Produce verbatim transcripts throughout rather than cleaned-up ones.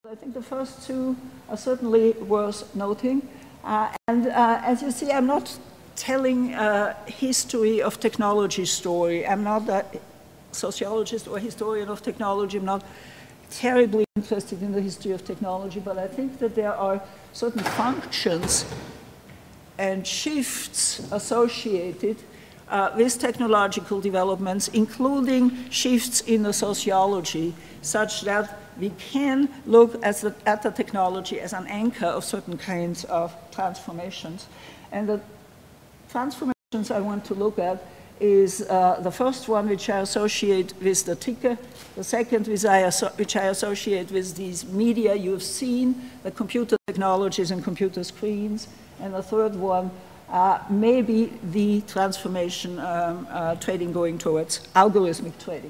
I think the first two are certainly worth noting. Uh, and uh, as you see, I'm not telling a history of technology story. I'm not a sociologist or historian of technology. I'm not terribly interested in the history of technology, but I think that there are certain functions and shifts associated uh, with technological developments, including shifts in the sociology, such that we can look at the, at the technology as an anchor of certain kinds of transformations. And the transformations I want to look at is uh, the first one, which I associate with the ticker, the second which I, which I associate with these media you've seen, the computer technologies and computer screens, and the third one uh, may be the transformation um, uh, trading going towards algorithmic trading.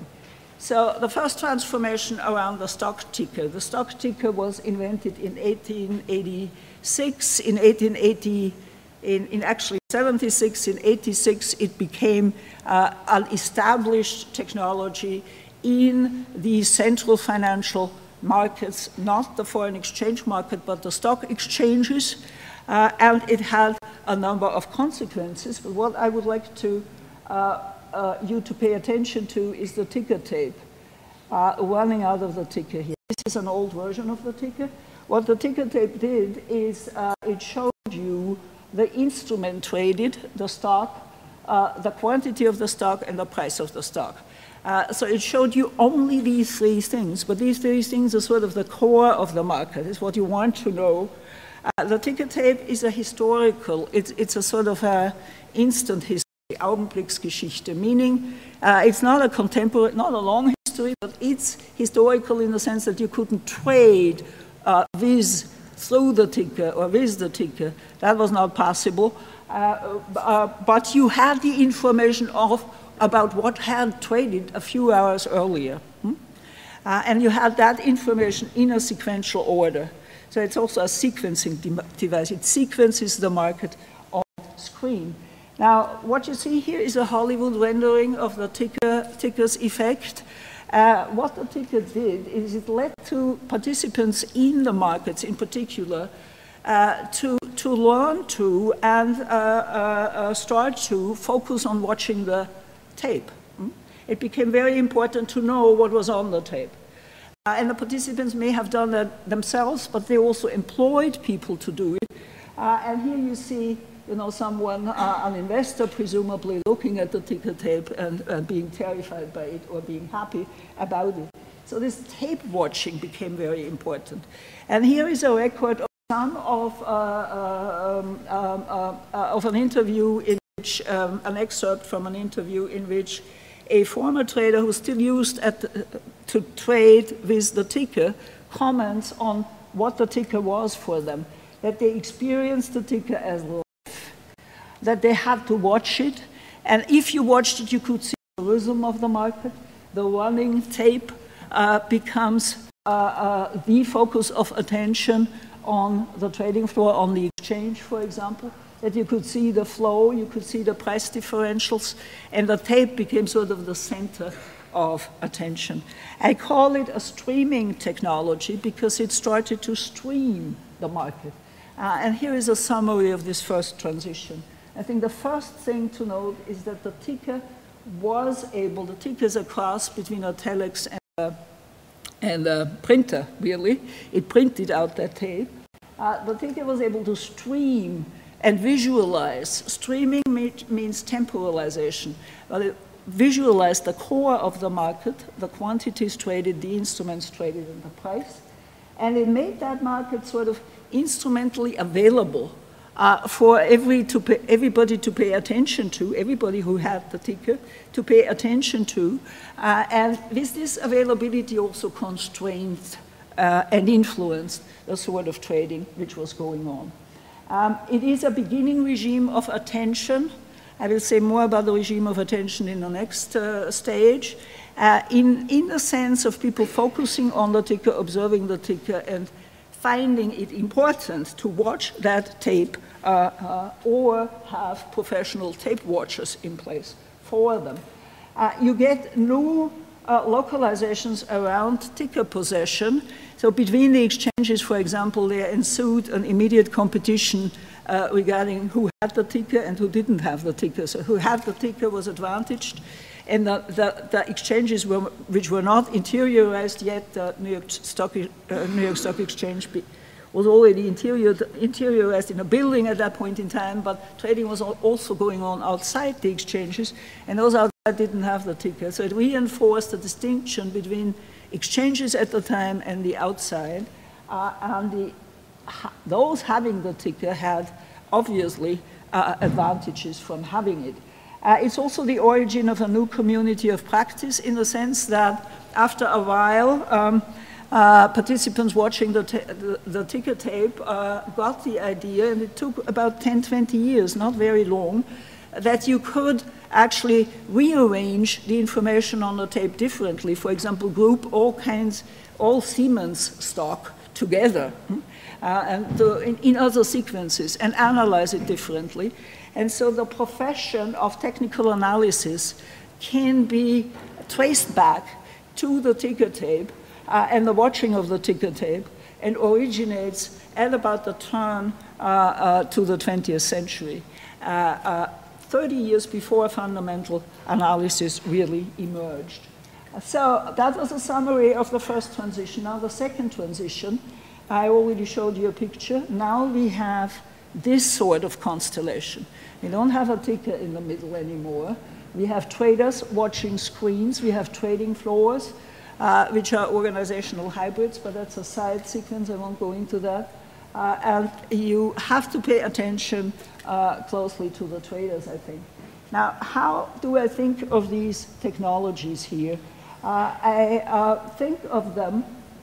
So the first transformation around the stock ticker. The stock ticker was invented in eighteen eighty-six. In eighteen eighty, in, in actually seventy-six, in eighty-six, it became uh, an established technology in the central financial markets, not the foreign exchange market, but the stock exchanges. Uh, and it had a number of consequences. But what I would like to uh, Uh, you to pay attention to is the ticker tape uh, running out of the ticker here. This is an old version of the ticker. What the ticker tape did is uh, it showed you the instrument traded, the stock, uh, the quantity of the stock, and the price of the stock. Uh, so it showed you only these three things, but these three things are sort of the core of the market. It's what you want to know. Uh, the ticker tape is a historical, it's, it's a sort of a instant history. Augenblicksgeschichte, meaning uh, it's not a contemporary, not a long history, but it's historical in the sense that you couldn't trade uh, with, through the ticker or with the ticker. That was not possible. Uh, uh, but you had the information of about what had traded a few hours earlier. Hmm? Uh, and you had that information in a sequential order. So it's also a sequencing de device. It sequences the market on screen. Now, what you see here is a Hollywood rendering of the ticker, ticker's effect. Uh, what the ticker did is it led to participants in the markets in particular uh, to, to learn to and uh, uh, uh, start to focus on watching the tape. Mm? It became very important to know what was on the tape. Uh, and the participants may have done that themselves, but they also employed people to do it. Uh, and here you see you know, someone, uh, an investor presumably looking at the ticker tape and uh, being terrified by it or being happy about it. So this tape watching became very important. And here is a record of some of, uh, uh, um, uh, uh, of an interview in which, um, an excerpt from an interview in which a former trader who still used at the, to trade with the ticker comments on what the ticker was for them, that they experienced the ticker as that they had to watch it, and if you watched it, you could see the rhythm of the market. The running tape uh, becomes uh, uh, the focus of attention on the trading floor, on the exchange, for example, that you could see the flow, you could see the price differentials, and the tape became sort of the center of attention. I call it a streaming technology because it started to stream the market. Uh, and here is a summary of this first transition. I think the first thing to note is that the ticker was able, the ticker is a cross between a telex and a, and a printer, really. It printed out that tape. Uh, the ticker was able to stream and visualize. Streaming means temporalization. But it visualized the core of the market, the quantities traded, the instruments traded, and the price. And it made that market sort of instrumentally available Uh, for every to pay, everybody to pay attention to, everybody who had the ticker to pay attention to. Uh, and with this availability also constrained uh, and influenced the sort of trading which was going on. Um, it is a beginning regime of attention. I will say more about the regime of attention in the next uh, stage. Uh, in, in the sense of people focusing on the ticker, observing the ticker, and finding it important to watch that tape uh, uh, or have professional tape watchers in place for them. Uh, you get new uh, localizations around ticker possession. So between the exchanges, for example, there ensued an immediate competition uh, regarding who had the ticker and who didn't have the ticker. So who had the ticker was advantaged, and the, the, the exchanges were, which were not interiorized yet, the New York Stock, uh, New York Stock Exchange was already interior, interiorized in a building at that point in time, but trading was also going on outside the exchanges, and those outside didn't have the ticker. So it reinforced the distinction between exchanges at the time and the outside, uh, and the, those having the ticker had obviously uh, advantages from having it. Uh, it's also the origin of a new community of practice, in the sense that after a while, um, Uh, participants watching the, the, the ticker tape uh, got the idea, and it took about ten, twenty years, not very long, that you could actually rearrange the information on the tape differently. For example, group all kinds, all Siemens stock together uh, and the, in, in other sequences and analyze it differently. And so the profession of technical analysis can be traced back to the ticker tape Uh, and the watching of the ticker tape, and originates at about the turn uh, uh, to the twentieth century, uh, uh, thirty years before fundamental analysis really emerged. So that was a summary of the first transition. Now the second transition, I already showed you a picture. Now we have this sort of constellation. We don't have a ticker in the middle anymore. We have traders watching screens. We have trading floors, Uh, which are organizational hybrids, but that's a side sequence, I won't go into that. Uh, and you have to pay attention uh, closely to the traders, I think. Now, how do I think of these technologies here? Uh, I uh, think of them,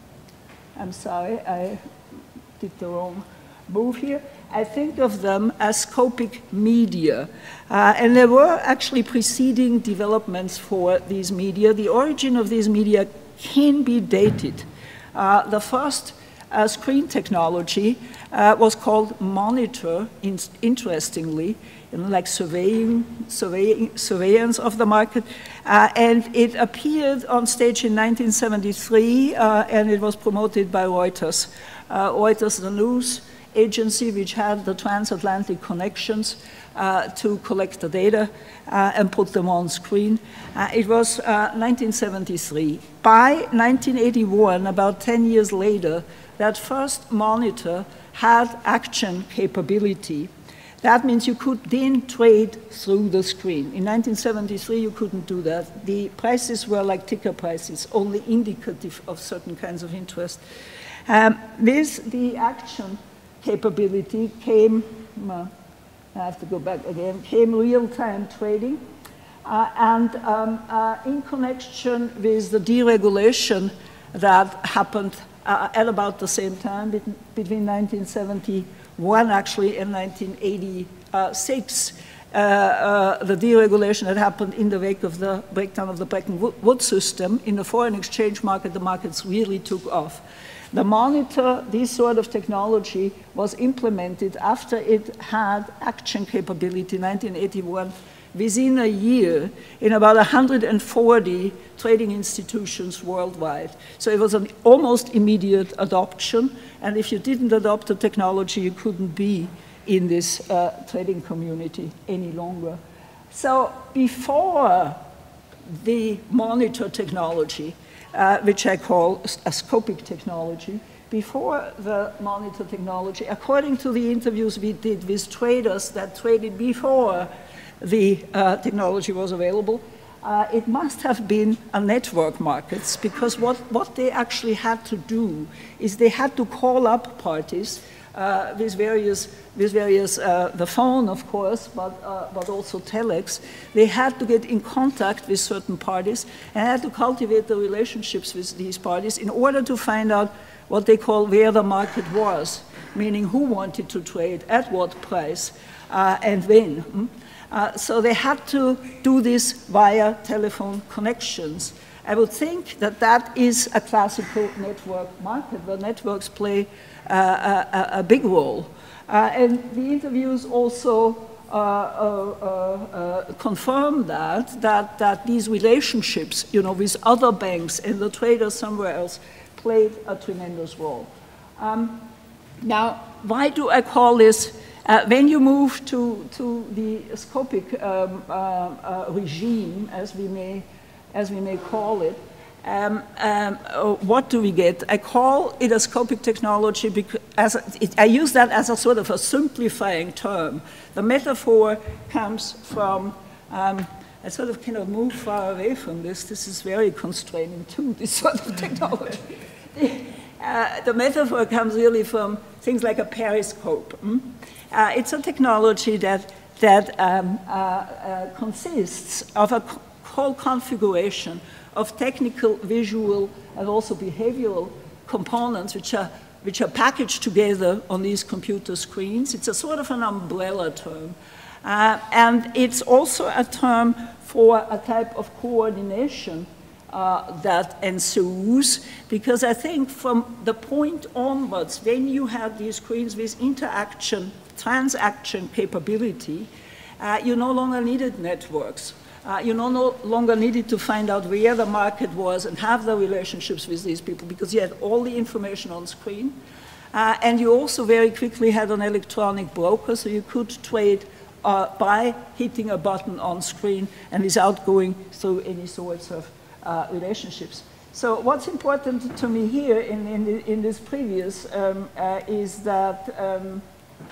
I'm sorry, I did the wrong move here. I think of them as scopic media. Uh, and there were actually preceding developments for these media. The origin of these media can be dated. Uh, the first uh, screen technology uh, was called monitor, in, interestingly, in like surveying, surveying, surveillance of the market. Uh, and it appeared on stage in nineteen seventy-three, uh, and it was promoted by Reuters. Uh, Reuters, the news agency which had the transatlantic connections uh, to collect the data uh, and put them on screen. Uh, it was uh, nineteen seventy-three. By nineteen eighty-one, about ten years later, that first monitor had action capability. That means you could then trade through the screen. In nineteen seventy-three, you couldn't do that. The prices were like ticker prices, only indicative of certain kinds of interest. Um, this, the action capability came, uh, I have to go back again, came real-time trading. Uh, and um, uh, in connection with the deregulation that happened uh, at about the same time, between nineteen seventy-one actually and nineteen eighty-six, uh, uh, the deregulation that happened in the wake of the breakdown of the Bretton Woods system, in the foreign exchange market, the markets really took off. The monitor, this sort of technology, was implemented after it had action capability in nineteen eighty-one. Within a year, in about one hundred forty trading institutions worldwide. So it was an almost immediate adoption, and if you didn't adopt the technology, you couldn't be in this uh, trading community any longer. So before the monitor technology, uh, which I call a scopic technology, before the monitor technology, according to the interviews we did with traders that traded before the uh, technology was available, uh, it must have been a network markets, because what, what they actually had to do is they had to call up parties uh, with various, with various uh, the phone, of course, but, uh, but also telex. They had to get in contact with certain parties and had to cultivate the relationships with these parties in order to find out what they call where the market was, meaning who wanted to trade, at what price, uh, and when. Mm? Uh, so they had to do this via telephone connections. I would think that that is a classical network market where networks play uh, a, a big role. Uh, and the interviews also uh, uh, uh, confirm that, that, that these relationships, you know, with other banks and the traders somewhere else played a tremendous role. Um, now, why do I call this, uh, when you move to, to the scopic um, uh, uh, regime, as we may, as we may call it, Um, um, uh, what do we get? I call it a scopic technology because as a, it, I use that as a sort of a simplifying term. The metaphor comes from, um, I sort of kind of move far away from this. This is very constraining too, this sort of technology. the, uh, the metaphor comes really from things like a periscope. Mm? Uh, it's a technology that, that um, uh, uh, consists of a whole configuration of technical, visual, and also behavioral components which are, which are packaged together on these computer screens. It's a sort of an umbrella term. Uh, and it's also a term for a type of coordination uh, that ensues, because I think from the point onwards, when you have these screens with interaction, transaction capability, uh, you no longer needed networks. Uh, you no, no longer needed to find out where the market was and have the relationships with these people because you had all the information on screen. Uh, and you also very quickly had an electronic broker, so you could trade uh, by hitting a button on screen and without going through any sorts of uh, relationships. So what's important to me here in, in, the, in this previous um, uh, is that um,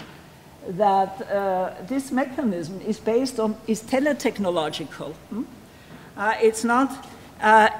that uh, this mechanism is based on, is teletechnological. Hmm? Uh, it's not uh,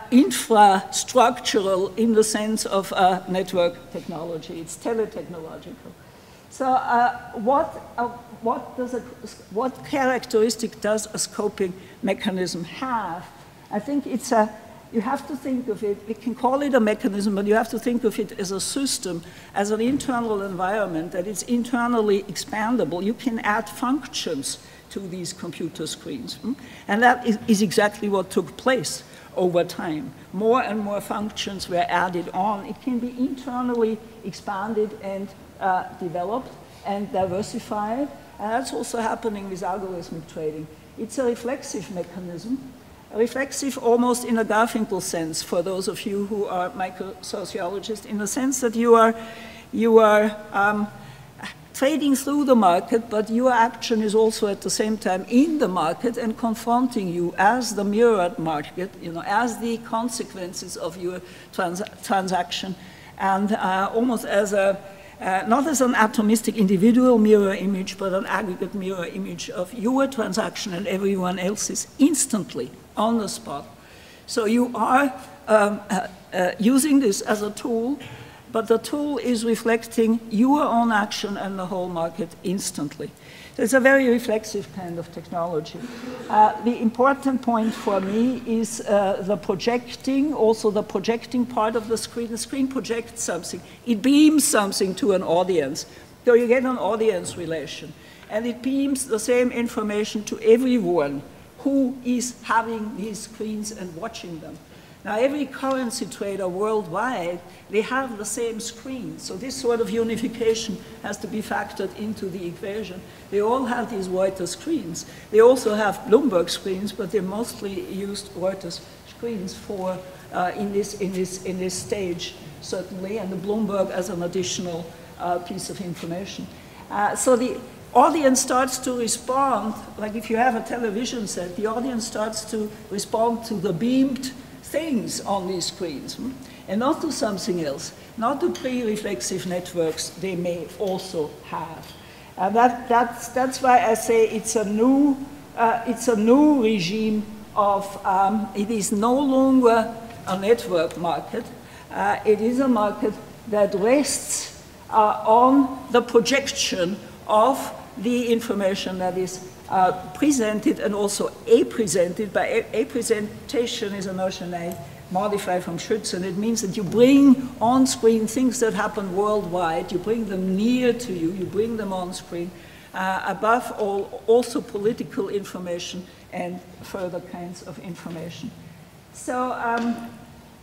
infrastructural in the sense of uh, network technology, it's teletechnological. So uh, what, uh, what, does a, what characteristic does a scoping mechanism have? I think it's a, you have to think of it, we can call it a mechanism, but you have to think of it as a system, as an internal environment, that it's internally expandable. You can add functions to these computer screens. Hmm? And that is, is exactly what took place over time. More and more functions were added on. It can be internally expanded and uh, developed and diversified. And that's also happening with algorithmic trading. It's a reflexive mechanism. Reflexive almost in a Garfinkel sense for those of you who are microsociologists, in the sense that you are, you are um, trading through the market, but your action is also at the same time in the market and confronting you as the mirrored market, you know, as the consequences of your trans transaction, and uh, almost as a, uh, not as an atomistic individual mirror image, but an aggregate mirror image of your transaction and everyone else's instantly, on the spot. So you are um, uh, uh, using this as a tool, but the tool is reflecting your own action and the whole market instantly. So it's a very reflexive kind of technology. Uh, the important point for me is uh, the projecting, also the projecting part of the screen. The screen projects something. It beams something to an audience. So you get an audience relation. And it beams the same information to everyone who is having these screens and watching them. Now, every currency trader worldwide, they have the same screen. So this sort of unification has to be factored into the equation. They all have these Reuters screens. They also have Bloomberg screens, but they mostly used Reuters screens for uh, in this in this in this stage certainly, and the Bloomberg as an additional uh, piece of information. Uh, so the audience starts to respond, like if you have a television set, the audience starts to respond to the beamed things on these screens, hmm? and not to something else, not to pre-reflexive networks they may also have. And that, that's, that's why I say it's a new, uh, it's a new regime of, um, it is no longer a network market, uh, it is a market that rests uh, on the projection of the information that is uh, presented and also a-presented. By a, a presentation is a notion I modify from Schütz, and it means that you bring on screen things that happen worldwide, you bring them near to you, you bring them on screen. Uh, above all, also political information and further kinds of information. So um,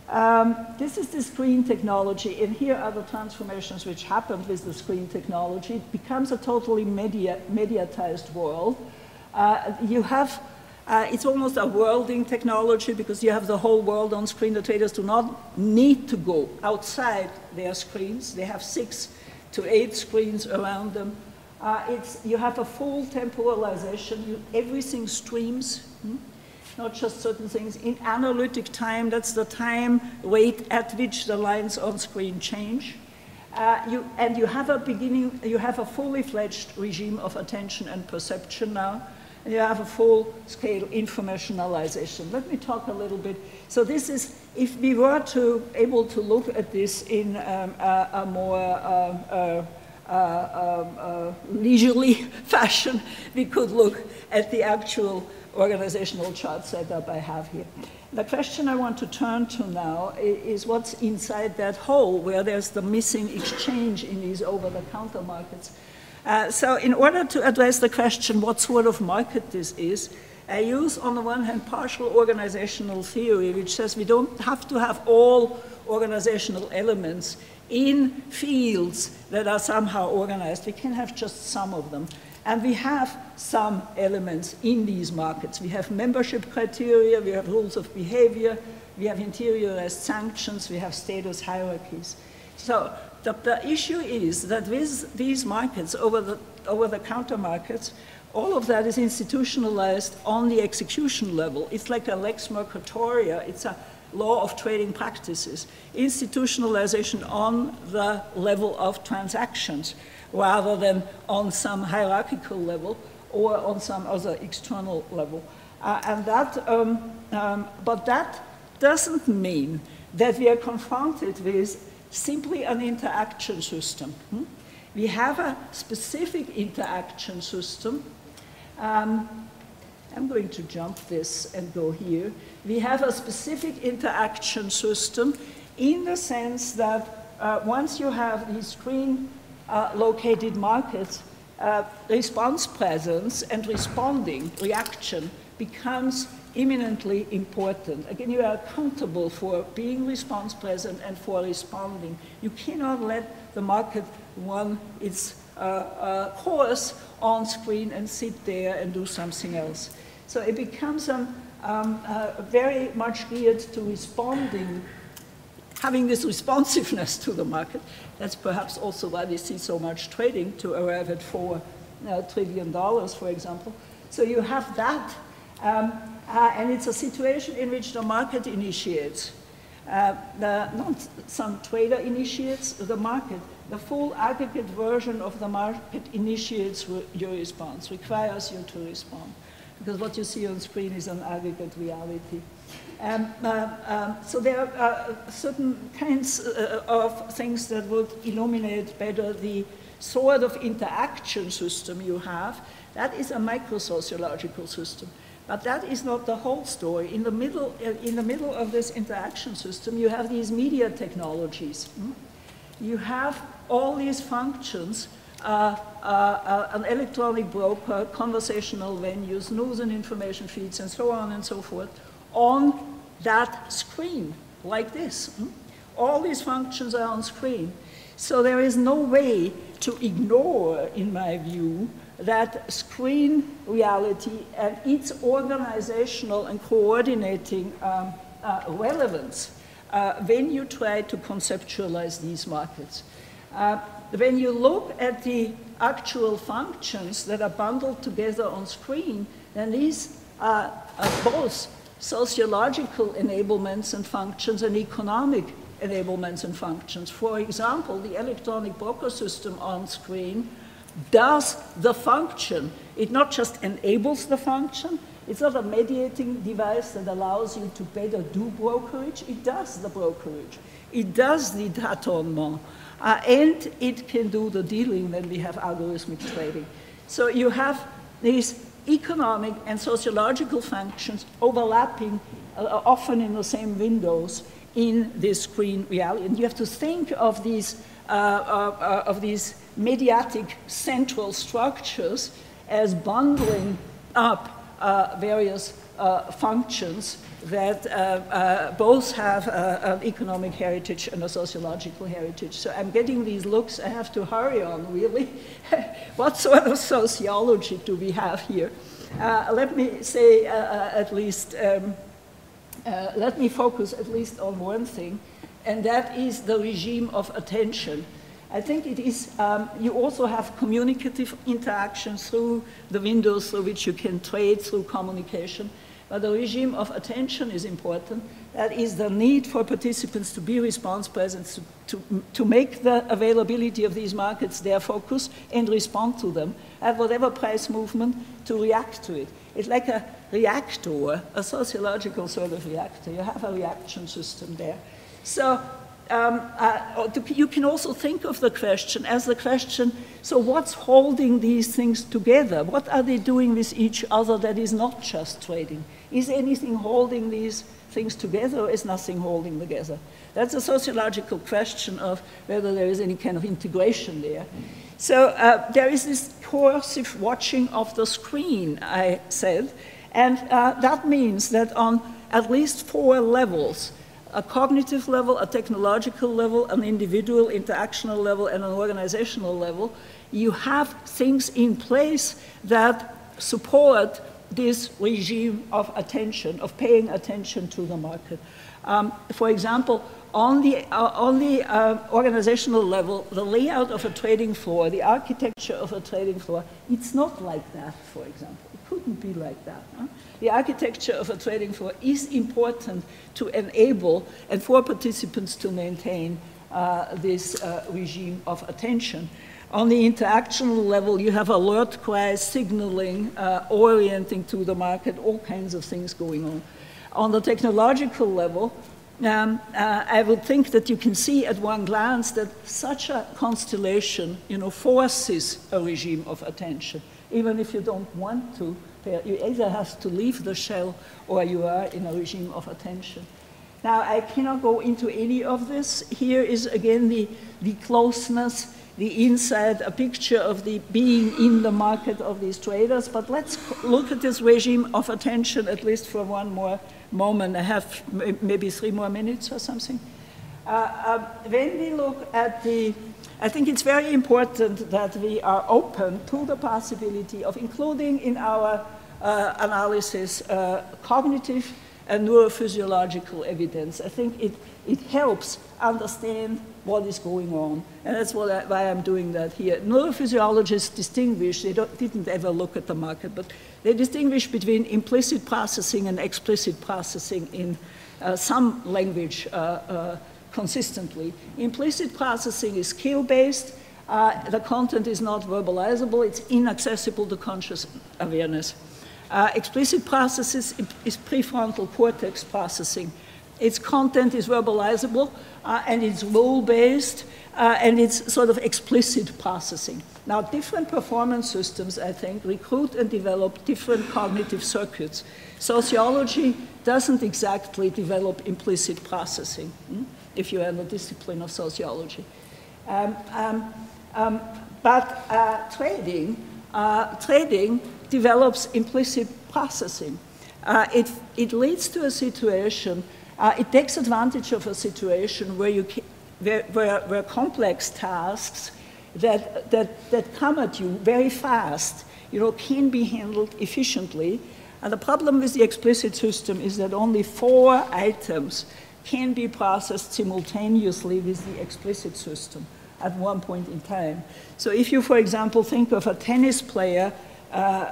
Um, this is the screen technology, and here are the transformations which happened with the screen technology. It becomes a totally media, mediatized world. Uh, you have, uh, it's almost a worlding technology because you have the whole world on screen. The traders do not need to go outside their screens. They have six to eight screens around them. Uh, it's, you have a full temporalization. You, everything streams. Hmm? Not just certain things. In analytic time, that's the time rate at which the lines on screen change. Uh, you, and you have a beginning, you have a fully fledged regime of attention and perception now, and you have a full-scale informationalization. Let me talk a little bit. So this is, if we were to able to look at this in um, a, a more uh, uh, uh, uh, leisurely fashion, we could look at the actual organizational chart setup I have here. The question I want to turn to now is what's inside that hole where there's the missing exchange in these over-the-counter markets. Uh, so in order to address the question what sort of market this is, I use on the one hand partial organizational theory, which says we don't have to have all organizational elements in fields that are somehow organized. We can have just some of them. And we have some elements in these markets. We have membership criteria, we have rules of behavior, we have interiorized sanctions, we have status hierarchies. So the, the issue is that with these markets, over the, over the counter markets, all of that is institutionalized on the execution level. It's like a lex mercatoria, it's a law of trading practices. Institutionalization on the level of transactions, rather than on some hierarchical level or on some other external level. Uh, and that, um, um, but that doesn't mean that we are confronted with simply an interaction system. Hmm? We have a specific interaction system. Um, I'm going to jump this and go here. We have a specific interaction system in the sense that uh, once you have these screen Uh, located markets, uh, response presence and responding, reaction, becomes eminently important. Again, you are accountable for being response present and for responding. You cannot let the market run its uh, uh, course on screen and sit there and do something else. So it becomes um, um, uh, very much geared to responding, having this responsiveness to the market. That's perhaps also why we see so much trading to arrive at four uh, trillion dollars, for example. So you have that, um, uh, and it's a situation in which the market initiates. Uh, the, not some trader initiates the market. The full aggregate version of the market initiates your response, requires you to respond. Because what you see on screen is an aggregate reality. Um, uh, um, so there are uh, certain kinds uh, of things that would illuminate better the sort of interaction system you have. That is a micro-sociological system. But that is not the whole story. In the middle, in the middle of this interaction system, you have these media technologies. Hmm? You have all these functions, uh, uh, uh, an electronic broker, conversational venues, news and information feeds, and so on and so forth, on that screen, like this. Hmm? All these functions are on screen. So there is no way to ignore, in my view, that screen reality and its organizational and coordinating um, uh, relevance uh, when you try to conceptualize these markets. Uh, when you look at the actual functions that are bundled together on screen, then these are, are both sociological enablements and functions and economic enablements and functions. For example, the electronic broker system on screen does the function. It not just enables the function, it's not a mediating device that allows you to better do brokerage, it does the brokerage. It does the tâtonnement, uh, and it can do the dealing when we have algorithmic trading. So you have these economic and sociological functions overlapping uh, often in the same windows in this screen reality. And you have to think of these, uh, uh, uh, of these mediatic central structures as bundling up uh, various uh, functions that uh, uh, both have uh, an economic heritage and a sociological heritage. So I'm getting these looks, I have to hurry on, really. What sort of sociology do we have here? Uh, let me say uh, at least, um, uh, let me focus at least on one thing, and that is the regime of attention. I think it is, um, you also have communicative interactions through the windows through which you can trade through communication. But the regime of attention is important. That is the need for participants to be response present, to, to, to make the availability of these markets their focus and respond to them at whatever price movement to react to it. It's like a reactor, a sociological sort of reactor. You have a reaction system there. So um, uh, you can also think of the question as the question, so what's holding these things together? What are they doing with each other that is not just trading? Is anything holding these things together, or is nothing holding together? That's a sociological question of whether there is any kind of integration there. So uh, there is this coercive watching of the screen, I said, and uh, that means that on at least four levels, a cognitive level, a technological level, an individual interactional level, and an organizational level, you have things in place that support this regime of attention, of paying attention to the market. Um, for example, on the, uh, on the uh, organizational level, the layout of a trading floor, the architecture of a trading floor, it's not like that, for example. It couldn't be like that. Huh? The architecture of a trading floor is important to enable and for participants to maintain uh, this uh, regime of attention. On the interactional level, you have alert cries, signaling, uh, orienting to the market, all kinds of things going on. On the technological level, um, uh, I would think that you can see at one glance that such a constellation, you know, forces a regime of attention, even if you don't want to. You either have to leave the shell or you are in a regime of attention. Now, I cannot go into any of this. Here is again the, the closeness, the inside, a picture of the being in the market of these traders. But let's look at this regime of attention at least for one more moment. I have maybe three more minutes or something. Uh, uh, when we look at the, I think it's very important that we are open to the possibility of including in our uh, analysis uh, cognitive and neurophysiological evidence. I think it, it helps understand what is going on. And that's what I, why I'm doing that here. Neurophysiologists distinguish, they don't, didn't ever look at the market, but they distinguish between implicit processing and explicit processing in uh, some language uh, uh, consistently. Implicit processing is skill-based. Uh, the content is not verbalizable. It's inaccessible to conscious awareness. Uh, explicit processes is prefrontal cortex processing. Its content is verbalizable, uh, and it's rule-based, uh, and it's sort of explicit processing. Now, different performance systems, I think, recruit and develop different cognitive circuits. Sociology doesn't exactly develop implicit processing, hmm, if you are in the discipline of sociology. Um, um, um, but uh, trading, uh, trading develops implicit processing. Uh, it, it leads to a situation, uh, it takes advantage of a situation where, you can, where, where, where complex tasks that, that, that come at you very fast, you know, can be handled efficiently. And the problem with the explicit system is that only four items can be processed simultaneously with the explicit system at one point in time. So if you, for example, think of a tennis player uh,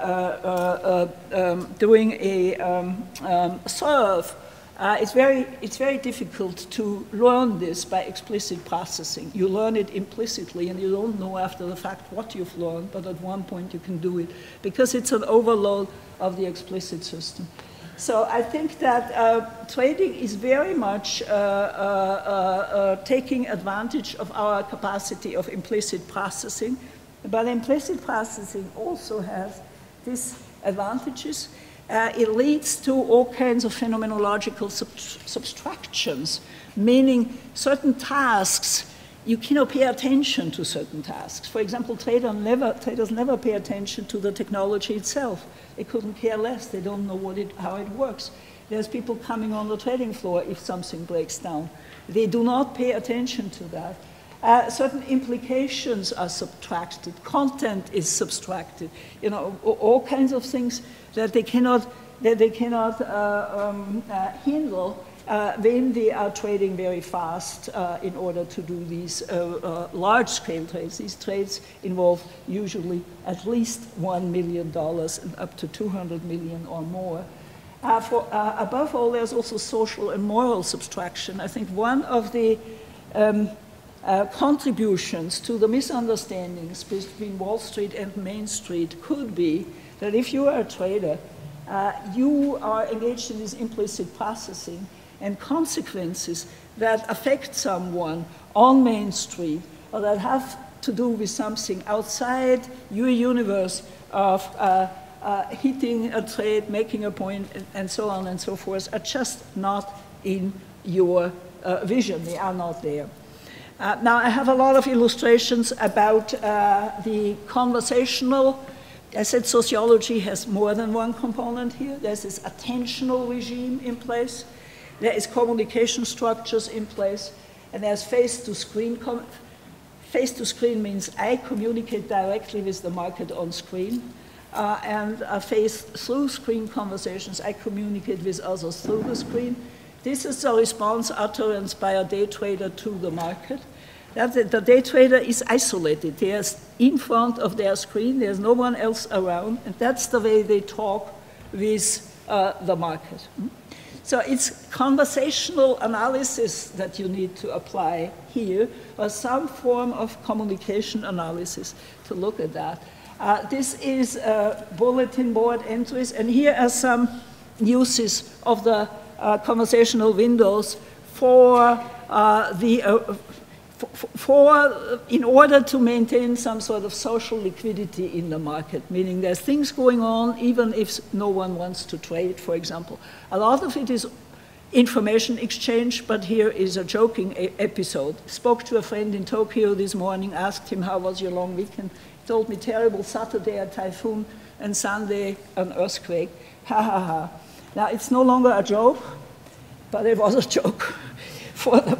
uh, uh, um, doing a um, um, serve, uh, it's, very, it's very difficult to learn this by explicit processing. You learn it implicitly, and you don't know after the fact what you've learned, but at one point you can do it, because it's an overload of the explicit system. So I think that uh, trading is very much uh, uh, uh, uh, taking advantage of our capacity of implicit processing. But implicit processing also has these advantages. Uh, it leads to all kinds of phenomenological sub subtractions, meaning certain tasks, you cannot pay attention to certain tasks. For example, trader never, traders never pay attention to the technology itself. They couldn't care less. They don't know what it, how it works. There's people coming on the trading floor if something breaks down. They do not pay attention to that. Uh, certain implications are subtracted. Content is subtracted. You know, all kinds of things that they cannot, that they cannot uh, um, uh, handle uh, when they are trading very fast uh, in order to do these uh, uh, large-scale trades. These trades involve usually at least one million dollars and up to two hundred million or more. Uh, for, uh, above all, there's also social and moral subtraction. I think one of the um, uh, contributions to the misunderstandings between Wall Street and Main Street could be that if you are a trader, uh, you are engaged in this implicit processing, and consequences that affect someone on Main Street or that have to do with something outside your universe of uh, Uh, hitting a trade, making a point, and so on and so forth, are just not in your uh, vision. They are not there. Uh, now, I have a lot of illustrations about uh, the conversational. I said sociology has more than one component here. There's this attentional regime in place. There is communication structures in place. And there's face-to-screen. Face-to-screen means I communicate directly with the market on screen. Uh, and uh, face through screen conversations, I communicate with others through the screen. This is the response utterance by a day trader to the market. That the, the day trader is isolated. They are in front of their screen. There's no one else around, and that's the way they talk with uh, the market. So it's conversational analysis that you need to apply here, or some form of communication analysis to look at that. Uh, this is uh, bulletin board entries, and here are some uses of the uh, conversational windows for uh, the uh, for, for in order to maintain some sort of social liquidity in the market, meaning there's things going on even if no one wants to trade, for example. A lot of it is information exchange, but here is a joking episode. Spoke to a friend in Tokyo this morning, asked him how was your long weekend. Told me terrible Saturday a typhoon and Sunday an earthquake. Ha ha ha. Now it's no longer a joke, but it was a joke for them.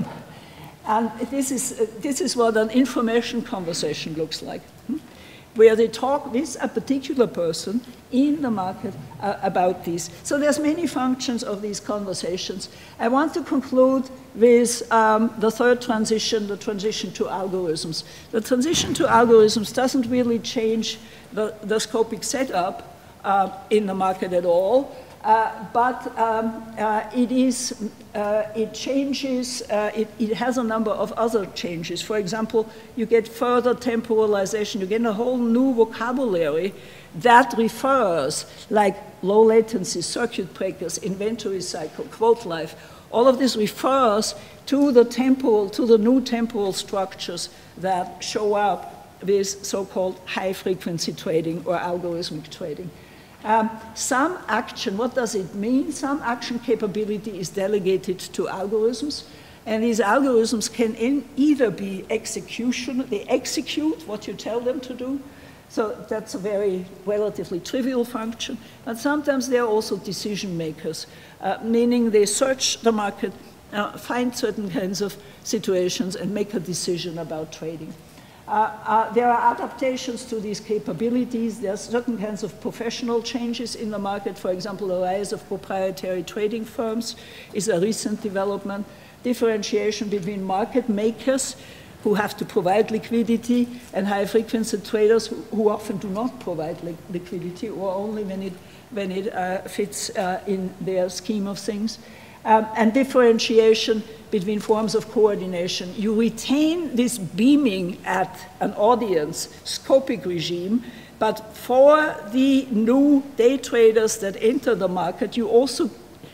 And this is, uh, this is what an information conversation looks like, hmm? where they talk with a particular person in the market uh, about these. So there's many functions of these conversations. I want to conclude with um, the third transition, the transition to algorithms. The transition to algorithms doesn't really change the, the scopic setup uh, in the market at all, uh, but um, uh, it is, uh, it changes, uh, it, it has a number of other changes. For example, you get further temporalization, you get a whole new vocabulary that refers, like low latency, circuit breakers, inventory cycle, quote life. All of this refers to the temporal, to the new temporal structures that show up with so-called high-frequency trading or algorithmic trading. Um, some action, what does it mean? Some action capability is delegated to algorithms, and these algorithms can in either be execution, they execute what you tell them to do, so that's a very relatively trivial function, but sometimes they are also decision makers, uh, meaning they search the market, uh, find certain kinds of situations and make a decision about trading. Uh, uh, there are adaptations to these capabilities. There are certain kinds of professional changes in the market. For example, the rise of proprietary trading firms is a recent development. Differentiation between market makers who have to provide liquidity and high-frequency traders who, who often do not provide li liquidity or only when it, when it uh, fits uh, in their scheme of things. Um, and differentiation between forms of coordination. You retain this beaming at an audience scopic regime, but for the new day traders that enter the market, you also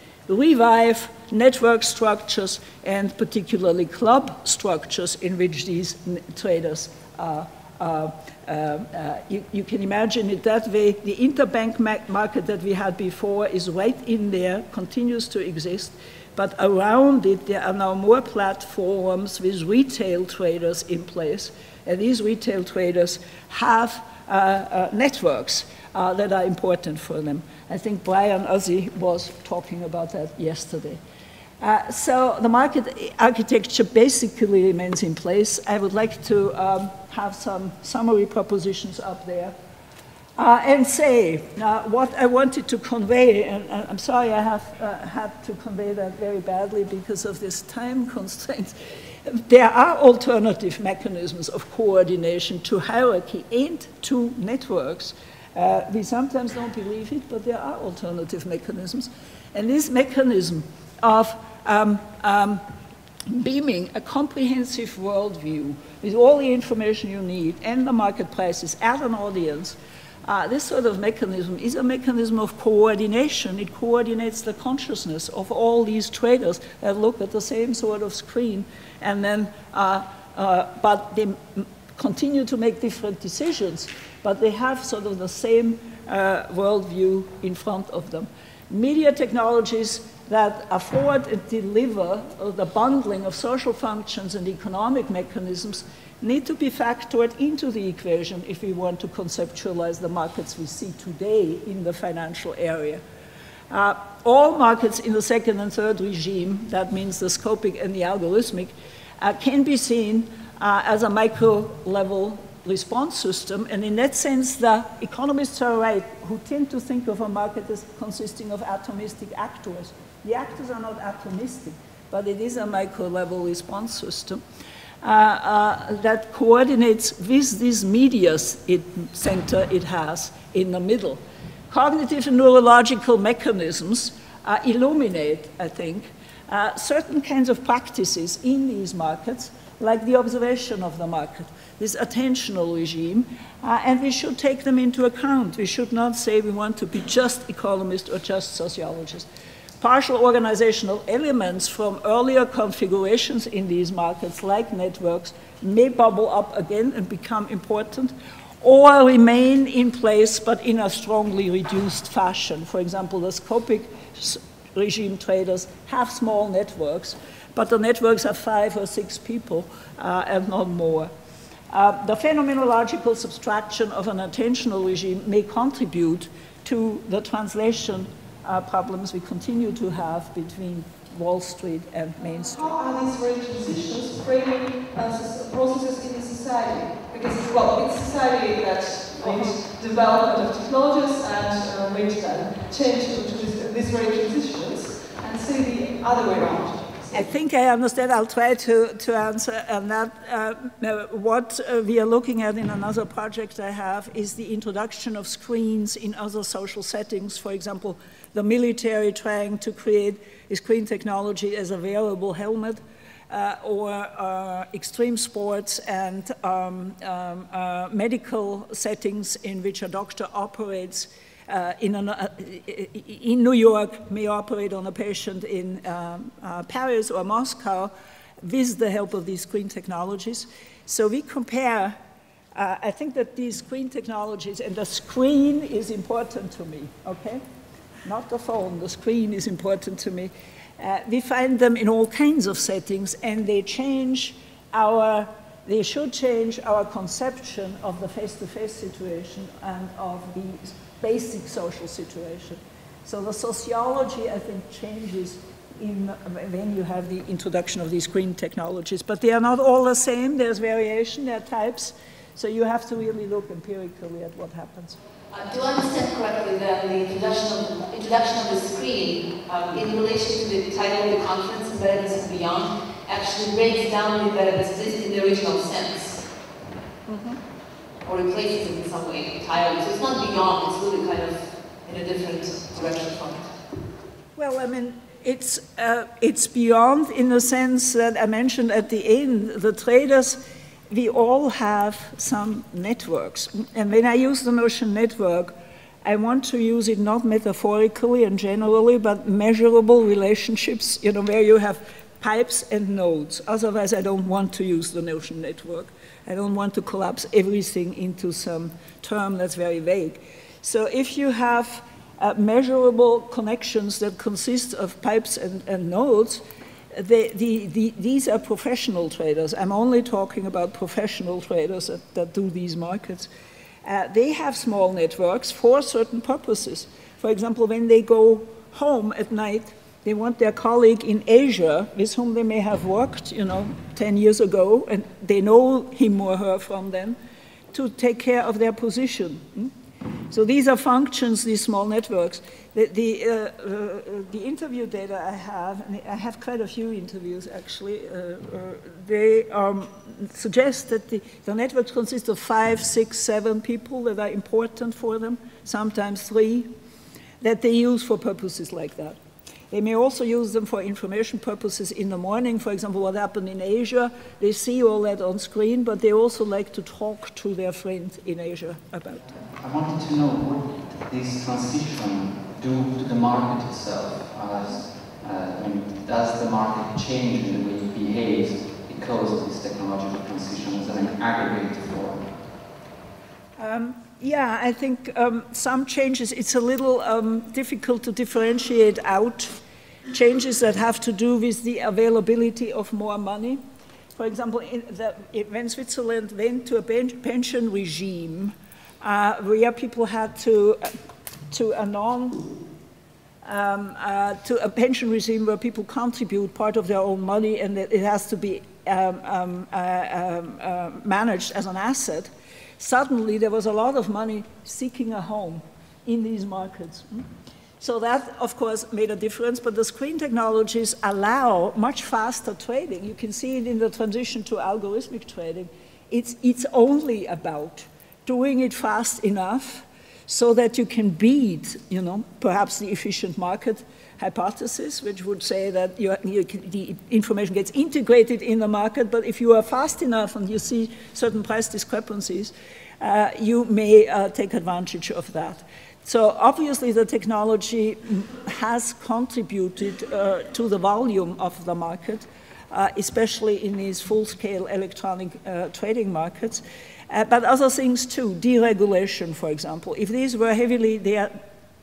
revive network structures and particularly club structures in which these traders are. Uh, uh, uh, you, you can imagine it that way. The interbank market that we had before is right in there, continues to exist, but around it there are now more platforms with retail traders in place And these retail traders have uh, uh, networks uh, that are important for them. I think Brian Ozzie was talking about that yesterday. Uh, so the market architecture basically remains in place. I would like to um, have some summary propositions up there. Uh, and say uh, what I wanted to convey, and I'm sorry I have uh, had to convey that very badly because of this time constraints. There are alternative mechanisms of coordination to hierarchy and to networks. Uh, we sometimes don't believe it, but there are alternative mechanisms. And this mechanism of um, um, beaming a comprehensive worldview with all the information you need and the market prices at an audience, Uh, this sort of mechanism is a mechanism of coordination. It coordinates the consciousness of all these traders that look at the same sort of screen, and then, uh, uh, but they continue to make different decisions, but they have sort of the same uh, worldview in front of them. Media technologies that afford and deliver the bundling of social functions and economic mechanisms need to be factored into the equation if we want to conceptualize the markets we see today in the financial area. Uh, all markets in the second and third regime, that means the scopic and the algorithmic, uh, can be seen uh, as a micro-level response system, and in that sense the economists are right who tend to think of a market as consisting of atomistic actors. The actors are not atomistic, but it is a micro-level response system. Uh, uh, that coordinates with this media it, center it has in the middle. Cognitive and neurological mechanisms uh, illuminate, I think, uh, certain kinds of practices in these markets, like the observation of the market, this attentional regime, uh, and we should take them into account. We should not say we want to be just economists or just sociologists. Partial organizational elements from earlier configurations in these markets, like networks, may bubble up again and become important, or remain in place but in a strongly reduced fashion. For example, the scopic regime traders have small networks, but the networks are five or six people uh, and not more. Uh, the phenomenological subtraction of an attentional regime may contribute to the translation Uh, problems we continue to have between Wall Street and Main Street. How are these very transitions framing uh, processes in the society? Because, well, it's society that made development of technologies and uh, made them change to, to this, these very transitions, and say the other way around. I think I understand. I'll try to, to answer on that. Uh, what uh, we are looking at in another project I have is the introduction of screens in other social settings. For example, the military trying to create a screen technology as a wearable helmet, uh, or uh, extreme sports and um, um, uh, medical settings in which a doctor operates Uh, in, an, uh, in New York, may operate on a patient in um, uh, Paris or Moscow with the help of these screen technologies. So we compare, uh, I think that these screen technologies, and the screen is important to me, okay? Not the phone, the screen is important to me. Uh, we find them in all kinds of settings, and they change our, they should change our conception of the face-to-face situation and of the basic social situation. So the sociology, I think, changes in, when you have the introduction of these screen technologies. But they are not all the same. There's variation, there are types. So you have to really look empirically at what happens. Uh, do I understand correctly that the introduction of, introduction of the screen um, in relation to the title of the conference, Embeddedness and Beyond, actually breaks down the embeddedness in the original sense? Mm-hmm. Or replaces it in some way entirely. So it's not beyond, it's really kind of in a different direction from it. Well, I mean, it's, uh, it's beyond in the sense that I mentioned at the end, the traders, we all have some networks. And when I use the notion network, I want to use it not metaphorically and generally, but measurable relationships, you know, where you have pipes and nodes. Otherwise, I don't want to use the notion network. I don't want to collapse everything into some term that's very vague. So if you have uh, measurable connections that consist of pipes and, and nodes, the, the, the, these are professional traders. I'm only talking about professional traders that, that do these markets. Uh, they have small networks for certain purposes. For example, when they go home at night, they want their colleague in Asia, with whom they may have worked, you know, ten years ago, and they know him or her from then, to take care of their position. Hmm? So these are functions, these small networks. The, the, uh, uh, the interview data I have, and I have quite a few interviews actually, uh, uh, they um, suggest that the, the networks consist of five, six, seven people that are important for them, sometimes three, that they use for purposes like that. They may also use them for information purposes in the morning. For example, what happened in Asia, they see all that on screen, but they also like to talk to their friend in Asia about it. I wanted to know what this transition do to the market itself. As, uh, I mean, does the market change in the way it behaves because of this technological transition as an aggregate form? Um, yeah, I think um, some changes, it's a little um, difficult to differentiate out changes that have to do with the availability of more money. For example, in the, when Switzerland went to a pension regime uh, where people had to, to a non, um, uh, to a pension regime where people contribute part of their own money and that it has to be um, um, uh, um, uh, managed as an asset, suddenly there was a lot of money seeking a home in these markets. So that, of course, made a difference, but the screen technologies allow much faster trading. You can see it in the transition to algorithmic trading. It's, it's only about doing it fast enough so that you can beat, you know, perhaps the efficient market hypothesis, which would say that you, you can, the information gets integrated in the market, but if you are fast enough and you see certain price discrepancies, uh, you may uh, take advantage of that. So obviously the technology has contributed uh, to the volume of the market, uh, especially in these full-scale electronic uh, trading markets. Uh, but other things too, deregulation, for example. If these were heavily, they are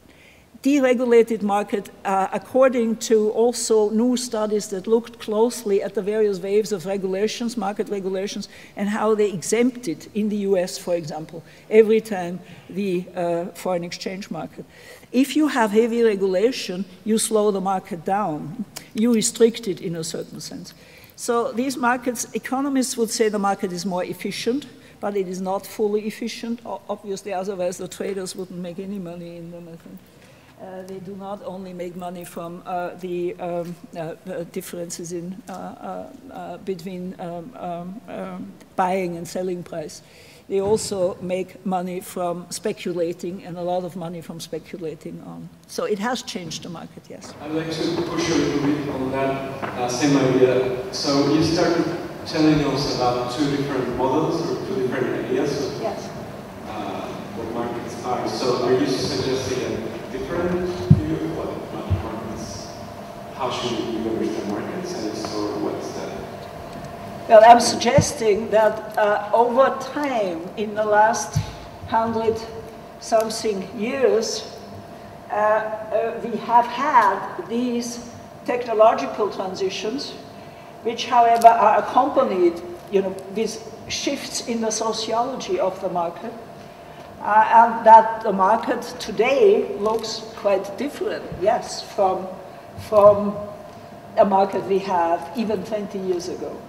deregulated market, uh, according to also new studies that looked closely at the various waves of regulations, market regulations, and how they exempted in the U S, for example, every time the uh, foreign exchange market. If you have heavy regulation, you slow the market down. You restrict it in a certain sense. So these markets, economists would say the market is more efficient, but it is not fully efficient. Obviously, otherwise the traders wouldn't make any money in them, I think. Uh, they do not only make money from uh, the um, uh, uh, differences in, uh, uh, uh, between um, um, um, buying and selling price. They also make money from speculating, and a lot of money from speculating on. So it has changed the market, yes. I'd like to push you a little bit on that uh, same idea. So you started telling us about two different models or two different ideas of yes. uh, what markets are. So are you suggesting a different view of what markets, how should we understand markets, and so what's that? Well, I'm suggesting that uh, over time, in the last hundred something years, uh, uh, we have had these technological transitions, which, however, are accompanied, you know, with shifts in the sociology of the market. Uh, and that the market today looks quite different, yes, from, from a market we had even twenty years ago.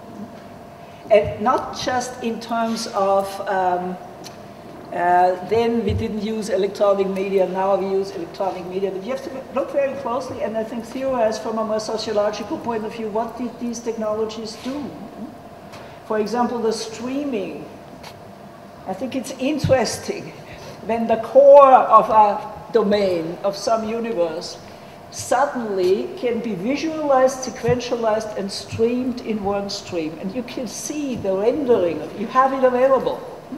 And not just in terms of, um, uh, then we didn't use electronic media, now we use electronic media, but you have to look very closely and I think theorize from a more sociological point of view, what did these technologies do? For example, the streaming. I think it's interesting when the core of a domain, of some universe, suddenly can be visualized, sequentialized, and streamed in one stream. And you can see the rendering of it. You have it available.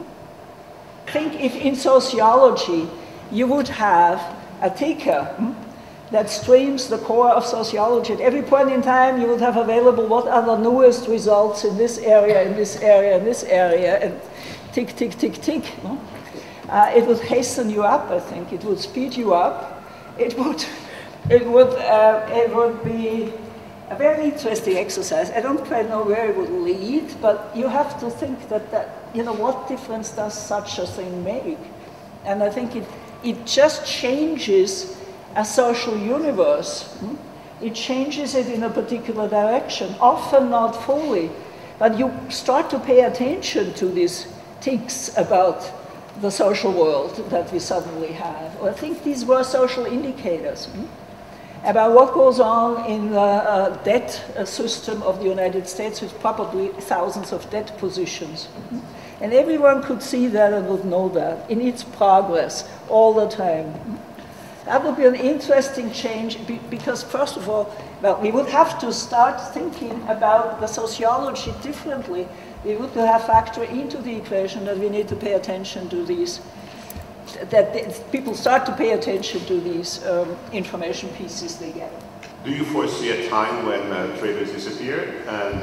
Think if in sociology you would have a ticker that streams the core of sociology. At every point in time you would have available what are the newest results in this area, in this area, in this area, and tick, tick, tick, tick. Uh, it would hasten you up, I think. It would speed you up. It would... It would, uh, it would be a very interesting exercise. I don't quite know where it would lead, but you have to think that, that you know, what difference does such a thing make? And I think it, it just changes a social universe. Hmm? It changes it in a particular direction, often not fully, but you start to pay attention to these tics about the social world that we suddenly have. I think these were social indicators. Hmm? About what goes on in the uh, debt uh, system of the United States, with probably thousands of debt positions. Mm-hmm. And everyone could see that and would know that in its progress all the time. Mm-hmm. That would be an interesting change be because, first of all, well, we would have to start thinking about the sociology differently. We would have to factor into the equation that we need to pay attention to these, that people start to pay attention to these um, information pieces they get. Do you foresee a time when uh, traders disappear and,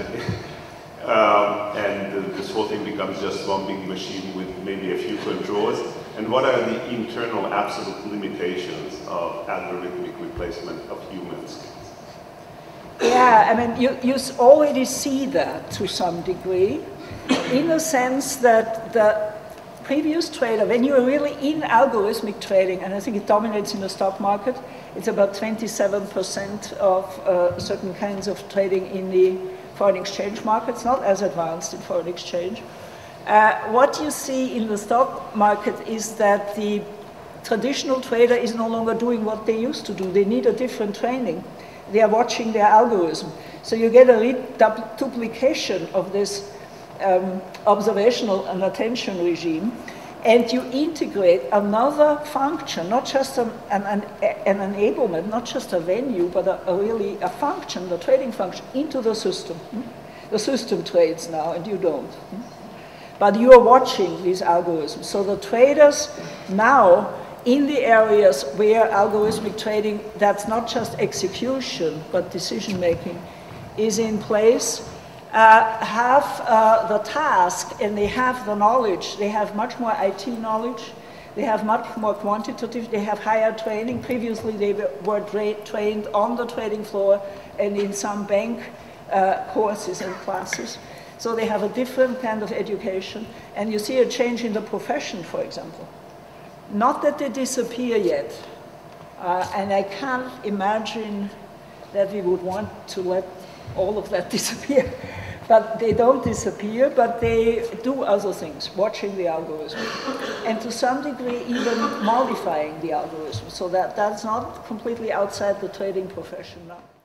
um, and this whole thing becomes just one big machine with maybe a few controls? And what are the internal absolute limitations of algorithmic replacement of humans? Yeah, I mean, you, you already see that to some degree, in a sense that the previous trader, when you're really in algorithmic trading, and I think it dominates in the stock market, it's about twenty-seven percent of uh, certain kinds of trading in the foreign exchange markets, not as advanced in foreign exchange. Uh, what you see in the stock market is that the traditional trader is no longer doing what they used to do. They need a different training. They are watching their algorithm. So you get a reduplication of this Um, observational and attention regime, and you integrate another function, not just an, an, an enablement, not just a venue, but a, a really a function, the trading function, into the system. Hmm? The system trades now, and you don't. Hmm? But you are watching these algorithms. So the traders now, in the areas where algorithmic trading, that's not just execution, but decision making, is in place, Uh, have uh, the task, and they have the knowledge. They have much more I T knowledge. They have much more quantitative. They have higher training. Previously, they were tra trained on the trading floor and in some bank uh, courses and classes. So they have a different kind of education. And you see a change in the profession, for example. Not that they disappear yet. Uh, and I can't imagine that we would want to let all of that disappear. But they don't disappear, but they do other things, watching the algorithm. And to some degree, even modifying the algorithm. So that, that's not completely outside the trading profession now.